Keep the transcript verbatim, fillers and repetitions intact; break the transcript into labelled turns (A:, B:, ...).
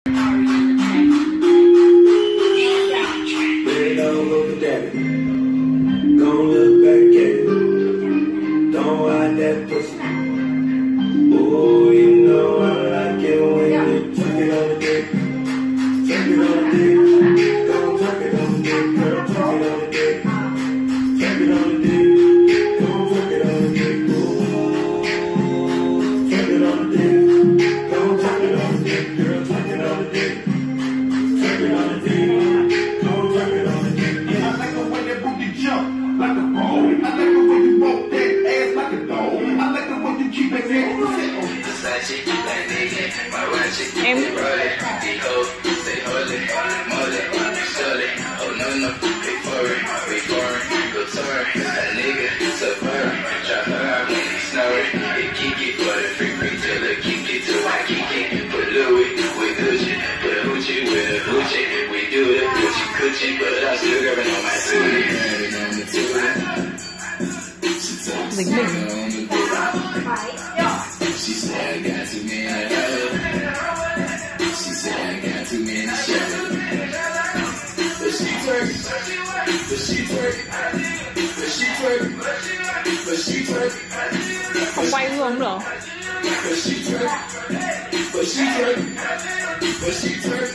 A: Don't look at it. Don't look back at it. Don't hide that pussy. Oh, you know I like it when you tuck it on the dick. Tuck it on the dick. Don't tuck it on the dick, girl. Tuck it on the dick. Tuck it on the dick. Don't tuck it on the dick. Tuck it on the dick. Don't tuck it on the dick, girl. Tuck it on the dick. Tuck it on the dick. Like a bone. I like the way you walk that ass like a dog. I like the way you keep that ass.
B: Em dính mình.
A: She said I got too many hoes. She said I got too many shows. But she twerk, but she twerk, but she twerk, but she twerk.
B: Không quay luôn được.
A: But she twerk, but she twerk, but she twerk.